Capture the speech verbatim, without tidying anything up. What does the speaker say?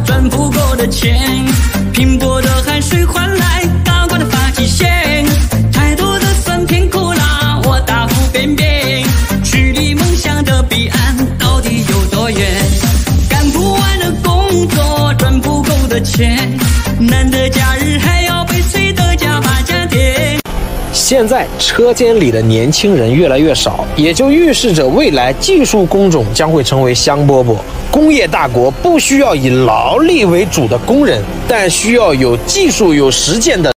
赚不够的钱，拼搏的汗水换来高高的发际线，太多的酸甜苦辣，我大腹便便，距离梦想的彼岸到底有多远？干不完的工作，赚不够的钱，难得假日还要被催得加把加点。 现在车间里的年轻人越来越少，也就预示着未来技术工种将会成为香饽饽。工业大国不需要以劳力为主的工人，但需要有技术、有实践的